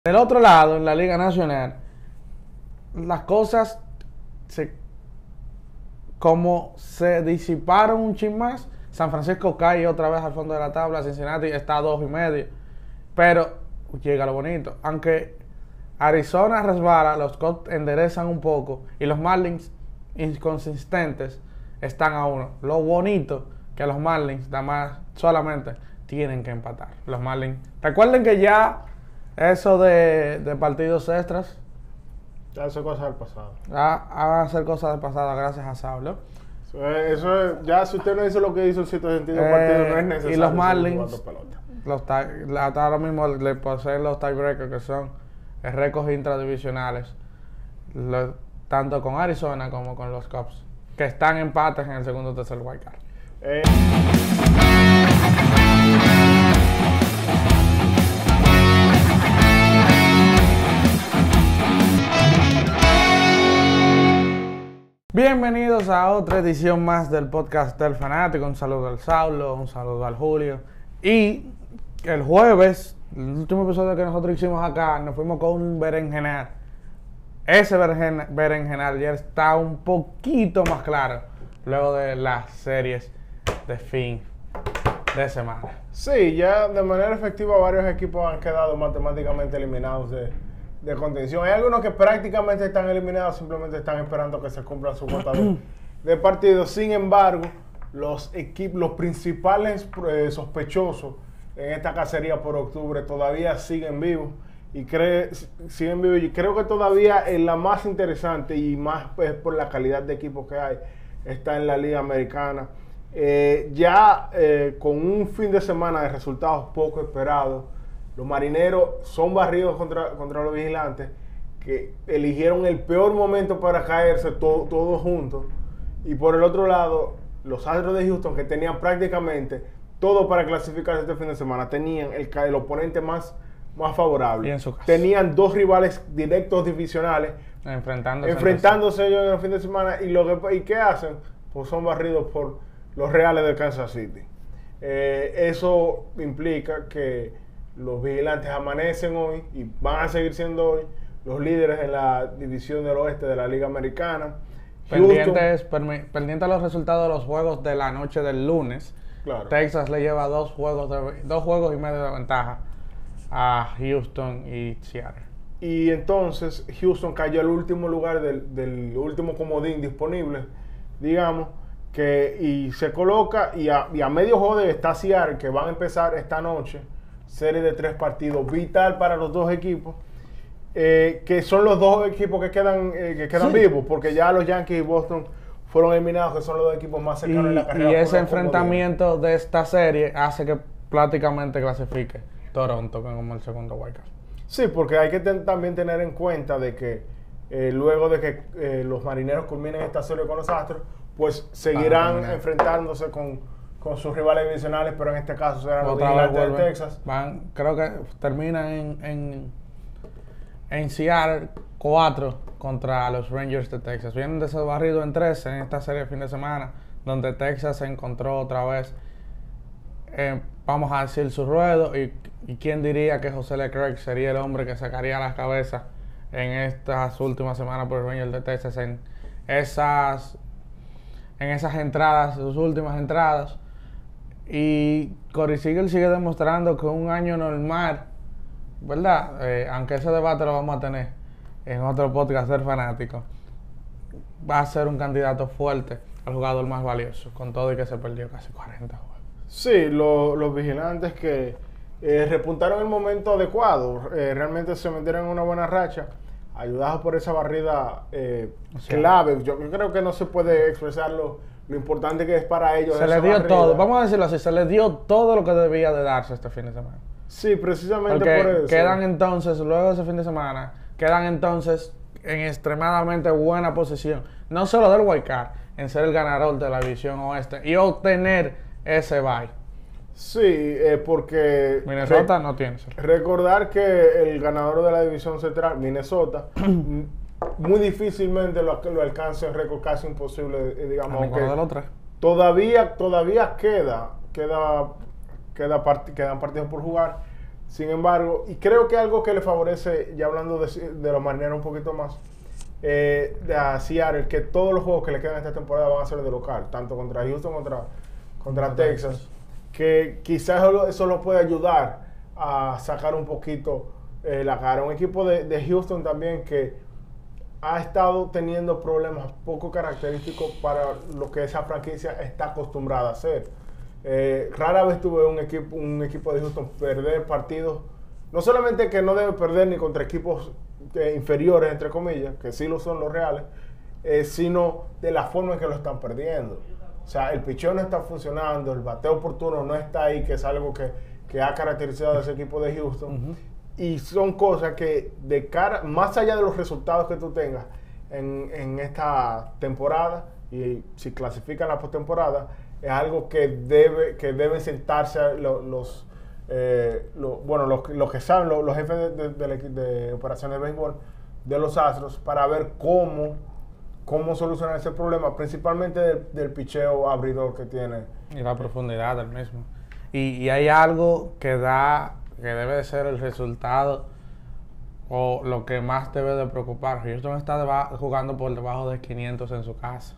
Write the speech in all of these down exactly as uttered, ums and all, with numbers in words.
Del otro lado, en la Liga Nacional, las cosas se, como se disiparon un chin más. San Francisco cae otra vez al fondo de la tabla. Cincinnati está a dos y medio. Pero llega lo bonito. Aunque Arizona resbala, los Cubs enderezan un poco y los Marlins inconsistentes están a uno. Lo bonito que los Marlins nada más solamente tienen que empatar. Los Marlins. Recuerden que ya eso de, de partidos extras ya eso es cosa del pasado. va a ser cosas del pasado gracias a Saulo. Eso, es, eso es, ya si usted no hizo lo que hizo en cierto sentido, el partido no es necesario. Y los Marlins, los tie, ahora mismo le poseen los tiebreakers, que son récords intradivisionales, lo, tanto con Arizona como con los Cubs, que están empates en el segundo o tercer wild card. Eh. Bienvenidos a otra edición más del podcast del fanático. Un saludo al Saulo, un saludo al Julio. Y el jueves, el último episodio que nosotros hicimos acá, nos fuimos con un berenjenal. Ese beren, berenjenal ya está un poquito más claro luego de las series de fin de semana. Sí, ya de manera efectiva varios equipos han quedado matemáticamente eliminados de... de contención. Hay algunos que prácticamente están eliminados, simplemente están esperando que se cumpla su cuota de, de partidos. Sin embargo, los equipos, los principales eh, sospechosos en esta cacería por octubre todavía siguen vivos y cree, siguen vivos. Y creo que todavía en la más interesante y más pues, por la calidad de equipos que hay está en la Liga Americana. Eh, ya eh, con un fin de semana de resultados poco esperados, los Marineros son barridos contra, contra los Vigilantes, que eligieron el peor momento para caerse todos todo juntos. Y por el otro lado, los Astros de Houston, que tenían prácticamente todo para clasificarse este fin de semana, tenían el, el oponente más, más favorable. Y en su caso, tenían dos rivales directos divisionales enfrentándose, enfrentándose ellos en el fin de semana. Y, lo que, ¿y qué hacen? Pues son barridos por los Reales de Kansas City. Eh, eso implica que los Vigilantes amanecen hoy y van a seguir siendo hoy los líderes en la división del oeste de la Liga Americana. Pendientes, pendientes a los resultados de los juegos de la noche del lunes. Claro. Texas le lleva dos juegos, de, dos juegos y medio de ventaja a Houston y Seattle. Y entonces Houston cayó al último lugar del, del último comodín disponible, digamos, que y se coloca y a, y a medio juego está Seattle, que van a empezar esta noche. Serie de tres partidos, vital para los dos equipos, eh, que son los dos equipos que quedan, eh, que quedan sí. vivos, porque ya los Yankees y Boston fueron eliminados, que son los dos equipos más cercanos y, en la carrera. Y ese enfrentamiento de esta serie hace que prácticamente clasifique Toronto como el segundo wild card. Sí, porque hay que ten, también tener en cuenta de que eh, luego de que eh, los Marineros culminen esta serie con los Astros, pues seguirán ah, enfrentándose con con sus rivales divisionales, pero en este caso serán los Vigilantes de Texas. Van, creo que terminan en, en, en Seattle cuatro contra los Rangers de Texas. Vienen de ser barridos en tres en esta serie de fin de semana, donde Texas se encontró otra vez, eh, vamos a decir, su ruedo. Y, y quién diría que José Leclerc sería el hombre que sacaría las cabezas en estas últimas semanas por los Rangers de Texas, en esas, en esas entradas, sus últimas entradas. Y Corey Seager sigue demostrando que un año normal, ¿verdad? Eh, aunque ese debate lo vamos a tener en otro podcast del fanático, va a ser un candidato fuerte al jugador más valioso, con todo y que se perdió casi cuarenta juegos. Sí, lo, los Vigilantes que eh, repuntaron en el momento adecuado, eh, realmente se metieron en una buena racha, ayudados por esa barrida eh, o sea, clave. Yo, yo creo que no se puede expresarlo. Lo importante que es para ellos. Se les dio barrida. todo, vamos a decirlo así, se les dio todo lo que debía de darse este fin de semana. Sí, precisamente Porque por eso. Quedan entonces, luego de ese fin de semana, quedan entonces en extremadamente buena posición, no solo del wild card, en ser el ganador de la división oeste y obtener ese bye. Sí, eh, porque Minnesota no tiene. Recordar que el ganador de la división central, Minnesota, muy difícilmente lo, lo alcance en récord, casi imposible, digamos. Aunque de los tres. Todavía, todavía queda, queda, queda part, quedan partidos por jugar. Sin embargo, y creo que algo que le favorece, ya hablando de, de los marineros un poquito más, eh, de a Seattle, que todos los juegos que le quedan esta temporada van a ser de local, tanto contra Houston contra, contra Texas, Texas, que quizás eso lo, eso lo puede ayudar a sacar un poquito eh, la cara. Un equipo de, de Houston también que ha estado teniendo problemas poco característicos para lo que esa franquicia está acostumbrada a hacer. Eh, rara vez tuve un equipo, un equipo de Houston perder partidos, no solamente que no debe perder ni contra equipos eh, inferiores, entre comillas, que sí lo son los reales, eh, sino de la forma en que lo están perdiendo. O sea, el picheo no está funcionando, el bateo oportuno no está ahí, que es algo que, que ha caracterizado a ese equipo de Houston. Uh-huh. Y son cosas que, de cara, más allá de los resultados que tú tengas en, en esta temporada, y si clasifican la postemporada, es algo que debe que deben sentarse los, los, eh, los bueno los, los que saben, los, los jefes de, de, de, de operaciones de béisbol de los Astros, para ver cómo, cómo solucionar ese problema, principalmente del, del picheo abridor que tiene. Y la profundidad del mismo. Y, y hay algo que da, que debe de ser el resultado o lo que más debe de preocupar. Houston está deba, jugando por debajo de quinientos en su casa.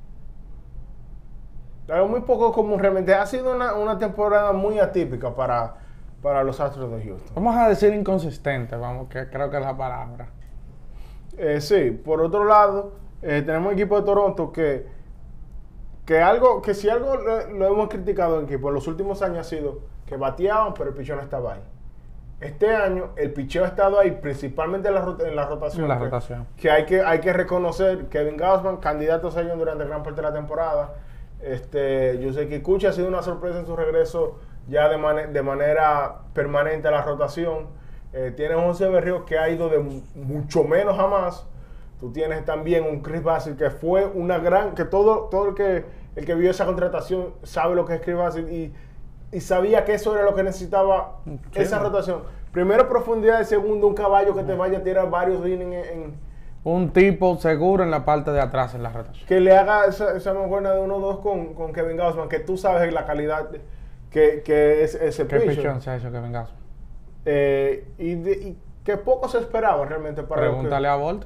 Algo muy poco común, realmente. Ha sido una, una temporada muy atípica para, para los Astros de Houston. Vamos a decir inconsistente, vamos, que creo que es la palabra. Eh, sí, por otro lado, eh, tenemos un equipo de Toronto que, que algo, que si algo lo, lo hemos criticado en equipo en los últimos años ha sido que bateaban, pero el picheo no estaba ahí. Este año el picheo ha estado ahí, principalmente en la, en la rotación. En la que, rotación. Que hay que, hay que reconocer. Kevin Gausman, candidato a ser durante gran parte de la temporada. Este, Yusei Kikuchi ha sido una sorpresa en su regreso ya de, man de manera permanente a la rotación. Eh, tienes José Berríos que ha ido de mucho menos a más. Tú tienes también un Chris Bassitt que fue una gran, que todo, todo el que el que vio esa contratación sabe lo que es Chris Bassitt y, y sabía que eso era lo que necesitaba sí. esa rotación. Primero profundidad y segundo un caballo que te vaya a tirar varios innings en, en un tipo seguro en la parte de atrás en la rotación. Que le haga esa, esa mancuerna de uno dos con, con Kevin Gausman, que tú sabes la calidad que, que es ese pitcher. ¿Qué pitcher se ha hecho Kevin Gausman? Eh, y, de, y que poco se esperaba realmente para Pregúntale que, a Bolt.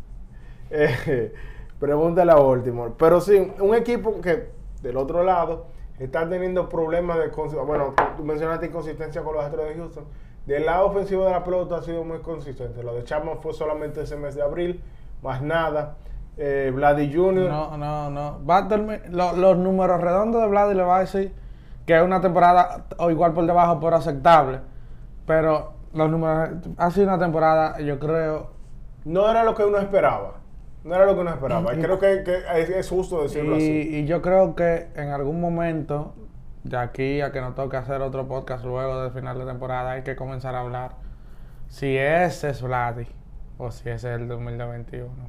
Eh, pregúntale a Baltimore. Pero sí, un equipo que del otro lado está teniendo problemas de... Bueno, tú mencionaste inconsistencia con los Astros de Houston. Del lado ofensivo de la pelota ha sido muy consistente. Lo de Chapman fue solamente ese mes de abril, más nada. Eh, Vladdy junior No, no, no. Va a lo, los números redondos de Vladdy le va a decir que es una temporada o igual por debajo, pero aceptable. Pero los números... Ha sido una temporada, yo creo... No era lo que uno esperaba. No era lo que uno esperaba. Y creo que, que es, es justo decirlo y, así. Y yo creo que en algún momento... De aquí a que nos toque hacer otro podcast luego del final de temporada, hay que comenzar a hablar si ese es Vladdy o si ese es el dos mil veintiuno.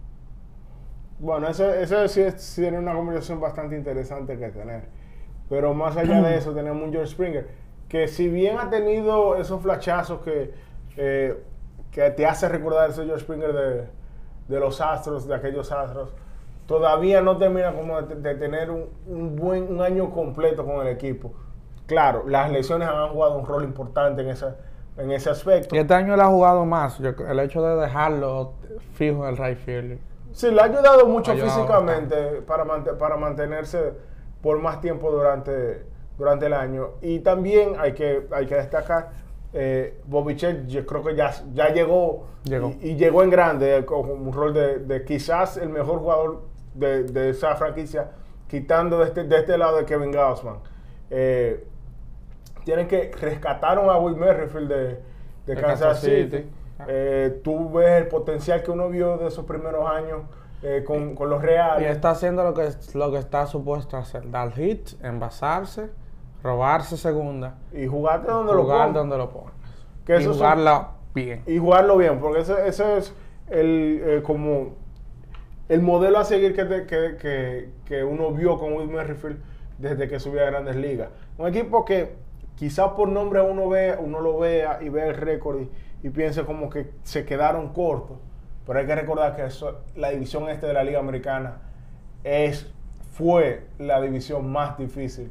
Bueno, eso, eso sí, es, sí tiene una conversación bastante interesante que tener. Pero más allá de eso, tenemos un George Springer que, si bien ha tenido esos flashazos que, eh, que te hace recordar ese George Springer de, de los Astros, de aquellos Astros, todavía no termina como de, de tener un, un buen un año completo con el equipo. Claro, las lesiones han jugado un rol importante en ese, en ese aspecto. Y este año él ha jugado más. Yo, el hecho de dejarlo fijo en el right field. Sí, le ha ayudado mucho ha ayudado físicamente para, mant para mantenerse por más tiempo durante, durante el año. Y también hay que, hay que destacar, eh, Bobichet, yo creo que ya, ya llegó, llegó. Y, y llegó en grande eh, con un rol de, de quizás el mejor jugador De, de esa franquicia, quitando de este, de este lado de Kevin Gausman. Eh, tienen que rescataron a Will Merrifield de, de, de Kansas, Kansas City. City. Eh, tú ves el potencial que uno vio de esos primeros años eh, con, con los Reales. Y está haciendo lo que, lo que está supuesto a hacer: dar hits, envasarse, robarse segunda y jugarte donde jugar lo donde lo pongas. Que y eso jugarla son, bien. Y jugarlo bien, porque ese, ese es el eh, como el modelo a seguir que, te, que, que, que uno vio con Will Merrifield desde que subió a Grandes Ligas. Un equipo que quizás por nombre uno, ve, uno lo vea y vea el récord y, y piense como que se quedaron cortos. Pero hay que recordar que eso, la división este de la Liga Americana es, fue la división más difícil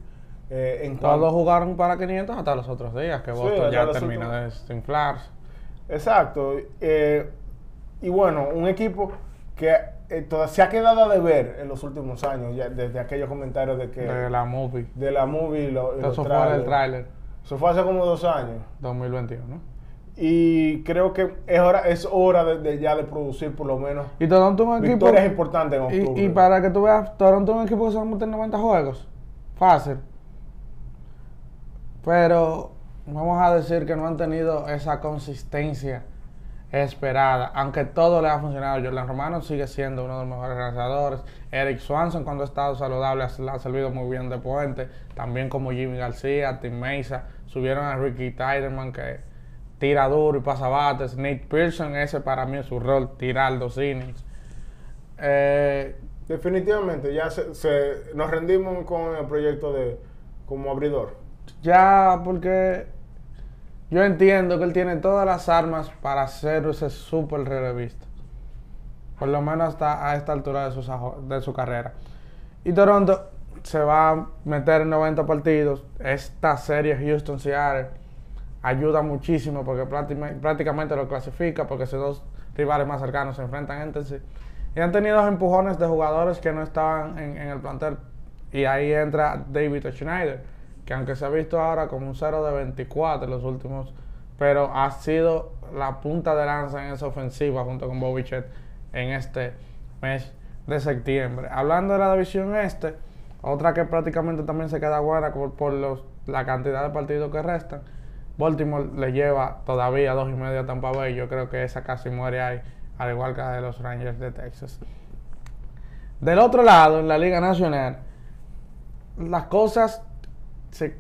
Eh, en Todos cuanto- jugaron para quinientos hasta los otros días, que Sí, Boston hasta ya los terminó otros- de desinflarse. Exacto. Eh, y bueno, un equipo que eh, toda- se ha quedado a deber en los últimos años, ya desde aquellos comentarios de que De la movie. de la movie y lo- y los Eso fue el trailers. tráiler Eso fue hace como dos años. dos mil veintiuno. Y creo que es hora, es hora de, de ya de producir por lo menos Y Toronto es un equipo... victorias importantes en octubre. Y, y para que tú veas, Toronto es un equipo que se va a meter en noventa juegos. Fácil. Pero vamos a decir que no han tenido esa consistencia esperada. Aunque todo le ha funcionado. Jordan Romano sigue siendo uno de los mejores lanzadores. Eric Swanson, cuando ha estado saludable, ha- le ha servido muy bien de puente. También como Jimmy García, Tim Mesa. Subieron a Ricky Tiderman, que tira duro y pasa bates. Nate Pearson, ese para mí es su rol, tirar dos innings. Eh, Definitivamente, ya se, se- nos rendimos con el proyecto de como abridor. Ya, porque yo entiendo que él tiene todas las armas para ser ese super relevista. Por lo menos hasta a esta altura de su, sajo- de su carrera. Y Toronto se va a meter en noventa partidos. Esta serie Houston-Seattle ayuda muchísimo porque práctima- prácticamente lo clasifica, porque esos dos rivales más cercanos se enfrentan entre sí. Y han tenido dos empujones de jugadores que no estaban en, en el plantel. Y ahí entra David Schneider, que aunque se ha visto ahora como un cero de veinticuatro en los últimos, pero ha sido la punta de lanza en esa ofensiva junto con Bobby Chet en este mes de septiembre. Hablando de la división este, otra que prácticamente también se queda buena por, por los, la cantidad de partidos que restan. Baltimore le lleva todavía dos y medio a Tampa Bay. Yo creo que esa casi muere ahí, al igual que la de los Rangers de Texas. Del otro lado, en la Liga Nacional, las cosas se,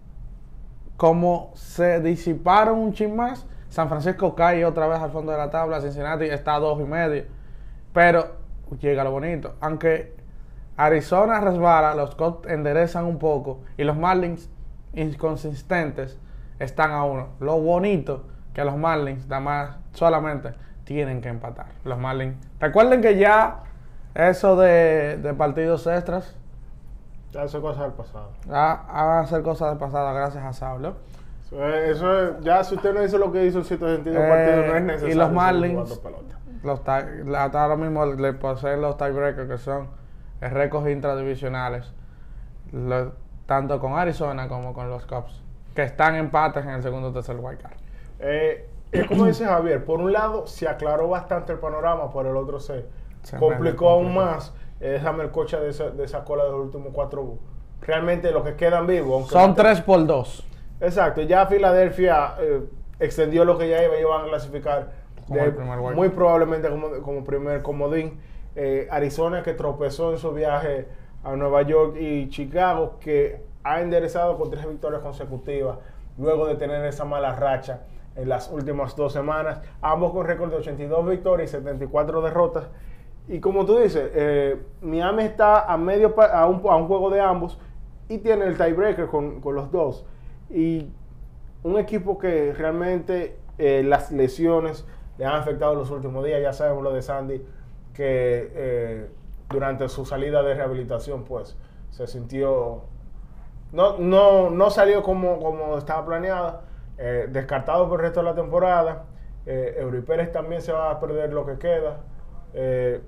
como se disiparon un chin más. San Francisco cae otra vez al fondo de la tabla. Cincinnati está a dos y medio. Pero llega lo bonito. Aunque Arizona resbala, los Cubs enderezan un poco y los Marlins inconsistentes están a uno. Lo bonito que los Marlins nada más solamente tienen que empatar. Los Marlins. Recuerden que ya eso de, de partidos extras Ya eso es cosa del pasado. va a hacer cosas del pasado gracias a Saulo. Eso es, eso es- ya si usted no hizo lo que hizo en cierto sentido Eh, partido, no es necesario y los seguir Marlins, jugando pelota. Los tie- la- hasta ahora mismo le poseen los tiebreakers, que son récords intradivisionales, lo- tanto con Arizona como con los Cubs, que están empates en el segundo o tercer wild card. Eh, es como dice Javier, por un lado se aclaró bastante el panorama, por el otro se, Se complicó me aún complicó. más eh, esa melcocha de esa, de esa cola de los últimos cuatro. Realmente los que quedan vivos. aunque Son no- tres por dos. Exacto, ya Filadelfia eh, extendió lo que ya iba, ellos van a clasificar Como de- el primer wild muy card. probablemente como, como primer comodín. Eh, Arizona, que tropezó en su viaje a Nueva York, y Chicago, que ha enderezado con tres victorias consecutivas luego de tener esa mala racha en las últimas dos semanas, ambos con récord de ochenta y dos victorias y setenta y cuatro derrotas. Y como tú dices, eh, Miami está a medio pa- a un, a un juego de ambos y tiene el tiebreaker con, con los dos. Y un equipo que realmente eh, las lesiones le han afectado en los últimos días. Ya sabemos lo de Sandy, que eh, durante su salida de rehabilitación pues se sintió, no, no, no salió como, como estaba planeada, eh, descartado por el resto de la temporada. eh, Eury Pérez también se va a perder lo que queda. Eh,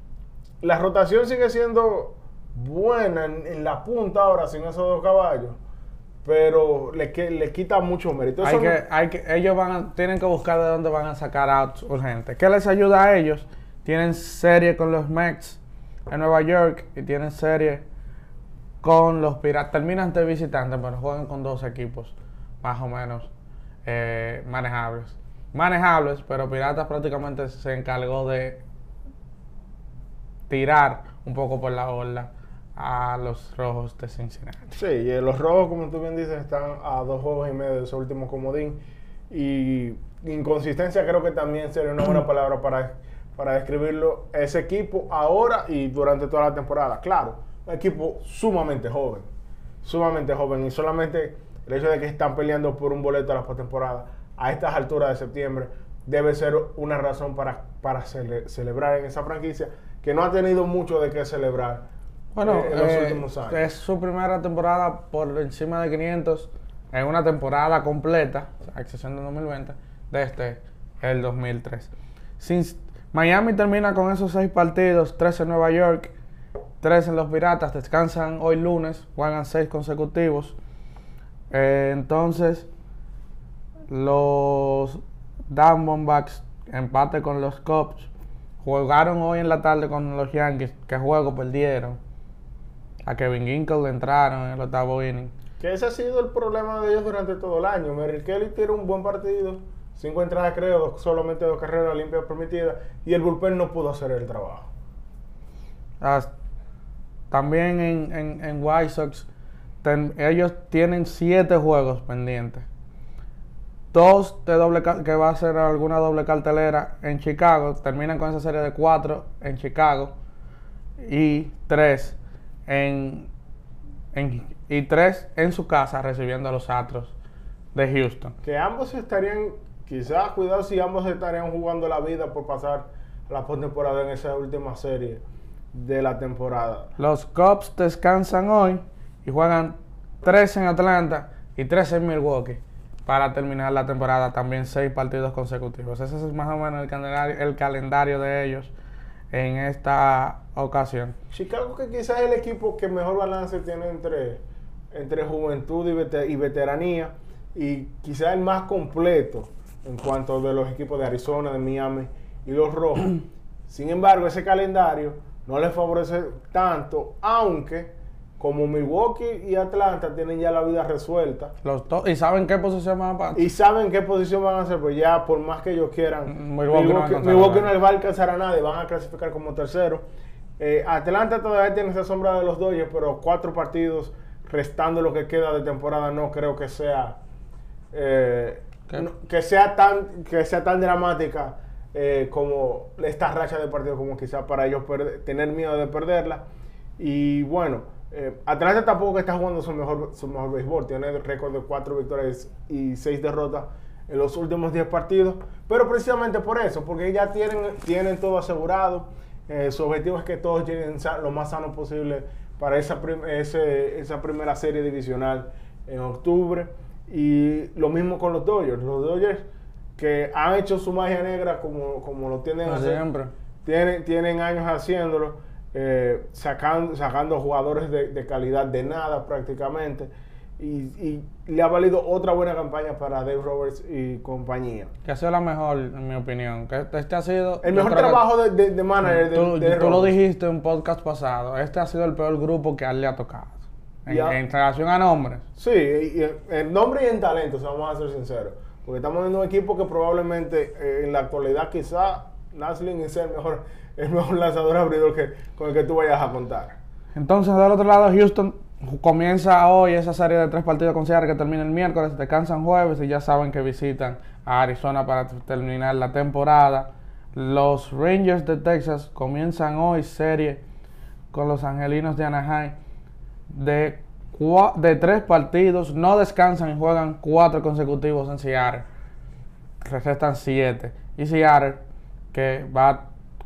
la rotación sigue siendo buena en, en la punta ahora sin esos dos caballos, pero le, que- le quita mucho mérito. Hay Eso no- que, hay que, ellos van a- tienen que buscar de dónde van a sacar outs urgentes. ¿Qué les ayuda a ellos? Tienen serie con los Mets en Nueva York y tienen serie con los Piratas. Terminan de visitantes, pero juegan con dos equipos más o menos eh, manejables. Manejables, pero Piratas prácticamente se encargó de tirar un poco por la borda a los Rojos de Cincinnati. Sí, y eh, los Rojos, como tú bien dices, están a dos juegos y medio de su último comodín. Y inconsistencia creo que también sería una buena palabra para, para describirlo. Ese equipo ahora y durante toda la temporada. Claro, un equipo sumamente joven. Sumamente joven. Y solamente el hecho de que están peleando por un boleto a la postemporada a estas alturas de septiembre debe ser una razón para, para cele- celebrar en esa franquicia, que no ha tenido mucho de qué celebrar. Bueno, eh, en los eh, últimos años. es su primera temporada por encima de quinientos en una temporada completa, a excepción de dos mil veinte, desde el dos mil tres. Sin, Miami termina con esos seis partidos, tres en Nueva York, tres en los Piratas, descansan hoy lunes, juegan seis consecutivos. Eh, entonces, los Diamondbacks, empate con los Cubs, jugaron hoy en la tarde con los Yankees, que juego perdieron. A Kevin Ginkel le entraron en el octavo inning. Que ese ha sido el problema de ellos durante todo el año. Merrill Kelly tiró un buen partido, cinco entradas creo, dos, solamente dos carreras limpias permitidas, y el bullpen no pudo hacer el trabajo. As, también en, en, en White Sox, ten, ellos tienen siete juegos pendientes. Dos de doble, que va a ser alguna doble cartelera en Chicago, terminan con esa serie de cuatro en Chicago, y tres en, en y tres en su casa recibiendo a los Astros de Houston. Que ambos estarían, quizás, cuidado si ambos estarían jugando la vida por pasar la postemporada en esa última serie de la temporada. Los Cubs descansan hoy y juegan tres en Atlanta y tres en Milwaukee para terminar la temporada, también seis partidos consecutivos. Ese es más o menos el calendario, el calendario de ellos en esta ocasión. Chicago, que quizás es el equipo que mejor balance tiene entre, entre juventud y, veter y veteranía, y quizás el más completo en cuanto de los equipos de Arizona, de Miami y los Rojos. Sin embargo, ese calendario no les favorece tanto, aunque como Milwaukee y Atlanta tienen ya la vida resuelta. Los ¿Y saben qué posición van a pasar? Y saben qué posición van a hacer, pues ya por más que ellos quieran, Milwaukee, Milwaukee, no, Milwaukee no les va a alcanzar a nadie, van a clasificar como tercero. Eh, Atlanta todavía tiene esa sombra de los Dodgers, pero cuatro partidos restando lo que queda de temporada no creo que sea eh, no, que sea tan que sea tan dramática eh, como esta racha de partidos, como quizás para ellos perder, tener miedo de perderla. Y bueno, Eh, Atlanta tampoco está jugando su mejor, su mejor béisbol. Tiene el récord de cuatro victorias y seis derrotas en los últimos diez partidos. Pero precisamente por eso, porque ya tienen, tienen todo asegurado. Eh, su objetivo es que todos lleguen lo más sano posible para esa, prim ese, esa primera serie divisional en octubre. Y lo mismo con los Dodgers. Los Dodgers que han hecho su magia negra como, como lo tienen no siempre. Tienen, tienen años haciéndolo. Eh, sacando, sacando jugadores de, de calidad de nada prácticamente, y, y le ha valido otra buena campaña para Dave Roberts y compañía. Que ha sido la mejor, en mi opinión. Que este ha sido el mejor trabajo que, de, de, de manager. Tú, de, de tú lo dijiste en un podcast pasado. Este ha sido el peor grupo que a él le ha tocado. En, en relación a nombres. Sí, y, y en nombre y en talento, o sea, vamos a ser sinceros. Porque estamos viendo un equipo que probablemente eh, en la actualidad quizá Naslin es el mejor, el mejor lanzador abridor que, con el que tú vayas a contar. Entonces, del otro lado, Houston comienza hoy esa serie de tres partidos con Seattle que termina el miércoles, descansan jueves y ya saben que visitan a Arizona para terminar la temporada. Los Rangers de Texas comienzan hoy serie con los Angelinos de Anaheim de, de tres partidos, no descansan y juegan cuatro consecutivos en Seattle. Restan siete. Y Seattle, que va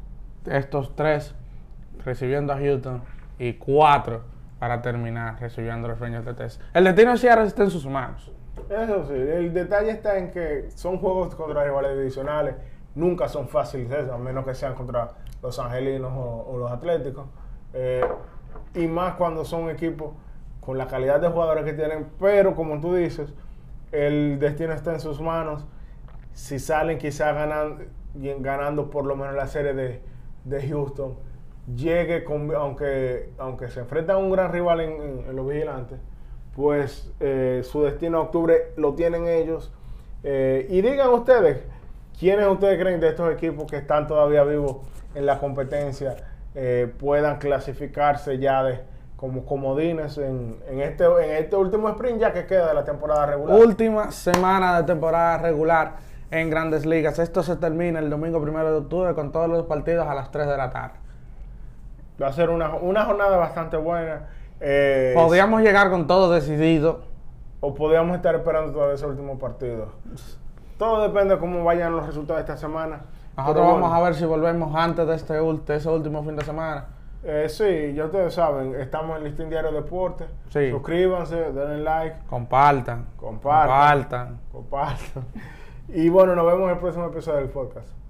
estos tres recibiendo a Houston y cuatro para terminar recibiendo a los Rangers de Texas. El destino de Seattle está en sus manos. Eso sí, el detalle está en que son juegos contra rivales divisionales, nunca son fáciles eso, a menos que sean contra los Angelinos o, o los Atléticos, eh, y más cuando son equipos con la calidad de jugadores que tienen, pero como tú dices, el destino está en sus manos. Si salen quizás ganando, ganando por lo menos la serie de, de Houston, llegue con, aunque, aunque se enfrentan a un gran rival en, en, en los Vigilantes, pues eh, su destino a octubre lo tienen ellos. Eh, y digan ustedes, ¿quiénes ustedes creen de estos equipos que están todavía vivos en la competencia eh, puedan clasificarse ya de, como comodines en, en, este, en este último sprint ya que queda de la temporada regular? Última semana de temporada regular en Grandes Ligas. Esto se termina el domingo primero de octubre con todos los partidos a las tres de la tarde. Va a ser una, una jornada bastante buena. Eh, Podríamos llegar con todo decidido. O podríamos estar esperando todavía ese último partido. Todo depende de cómo vayan los resultados de esta semana. Nosotros vamos bueno. a ver si volvemos antes de este de ese último fin de semana. Eh, sí, ya ustedes saben, estamos en Listín Diario Deportes. Sí. Suscríbanse, denle like, Compartan. compartan, Compartan. compartan. Y bueno, nos vemos en el próximo episodio del podcast.